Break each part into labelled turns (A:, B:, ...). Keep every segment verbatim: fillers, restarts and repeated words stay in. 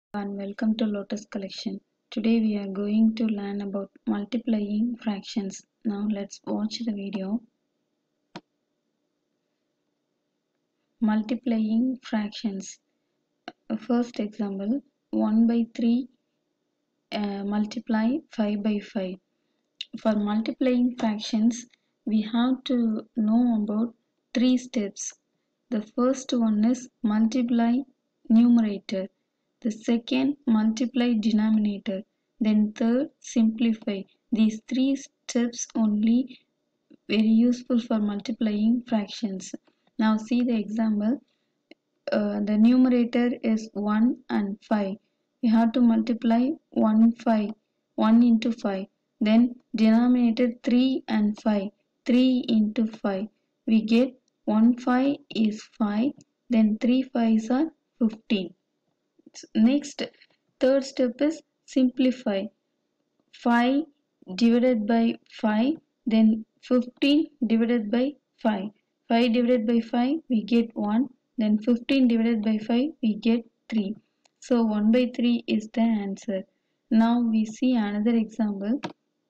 A: And welcome to Lotus Collection. Today we are going to learn about multiplying fractions. Now let's watch the video. Multiplying fractions. First example, one by three uh, multiply five by five. For multiplying fractions, we have to know about three steps. The first one is multiply numerator. The second, multiply denominator. Then third, simplify. These three steps only very useful for multiplying fractions. Now see the example. Uh, the numerator is one and five. We have to multiply one, five. one into five. Then denominator three and five. three into five. We get one five is five. Then three fives are fifteen. Next, third step is simplify. five divided by five, then fifteen divided by five. five divided by five, we get one. Then fifteen divided by five, we get three. So one by three is the answer. Now we see another example.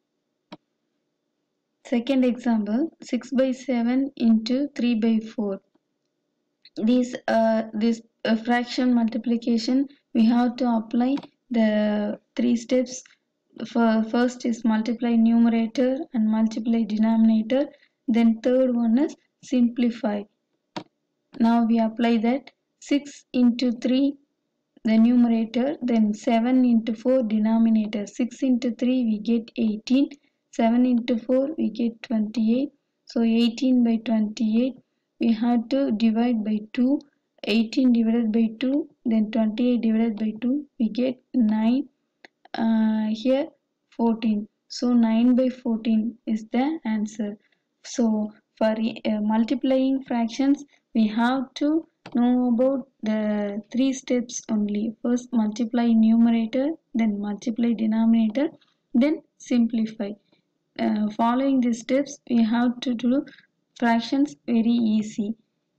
A: Second example, six by seven into three by four. This, uh, this uh, fraction multiplication, we have to apply the three steps. For first is multiply numerator and multiply denominator. Then third one is simplify. Now we apply that. six into three the numerator, then seven into four denominator. six into three we get eighteen. seven into four we get twenty-eight. So eighteen by twenty-eight we have to divide by two. eighteen divided by two, then twenty-eight divided by two, we get nine. Uh, here fourteen. So nine by fourteen is the answer. So for uh, multiplying fractions, we have to know about the three steps only. First multiply numerator, then multiply denominator, then simplify. Uh, following these steps, we have to do fractions very easy.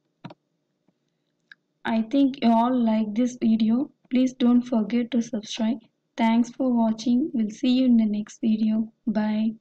A: I think you all like this video. Please don't forget to subscribe. Thanks for watching. We'll see you in the next video. Bye.